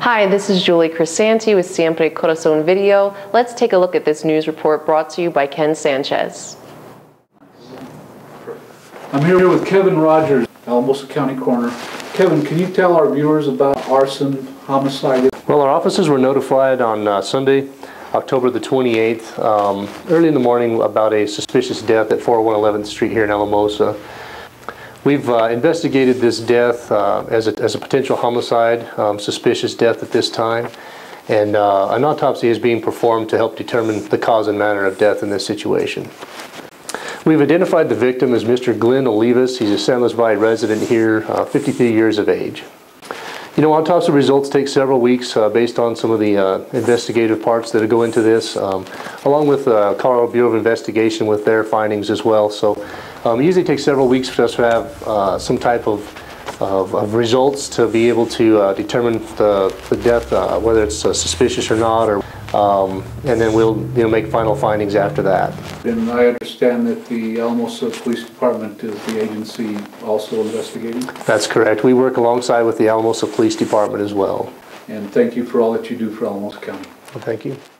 Hi, this is Julie Crisanti with Siempre Corazon Video. Let's take a look at this news report brought to you by Ken Sanchez. I'm here with Kevin Rogers, Alamosa County Coroner. Kevin, can you tell our viewers about arson, homicide? Well, our officers were notified on Sunday, October the 28th, early in the morning about a suspicious death at 401 11th Street here in Alamosa. We've investigated this death as a potential homicide, suspicious death at this time, and an autopsy is being performed to help determine the cause and manner of death in this situation. We've identified the victim as Mr. Glen Olivas. He's a San Luis Valley resident here, 53 years of age. You know, autopsy results take several weeks based on some of the investigative parts that go into this, along with Colorado Bureau of Investigation with their findings as well. So it usually takes several weeks for us to have some type of results to be able to determine the death, whether it's suspicious or not, or and then we'll make final findings after that. And I understand that the Alamosa Police Department is the agency also investigating? That's correct. We work alongside with the Alamosa Police Department as well. And thank you for all that you do for Alamosa County. Well, thank you.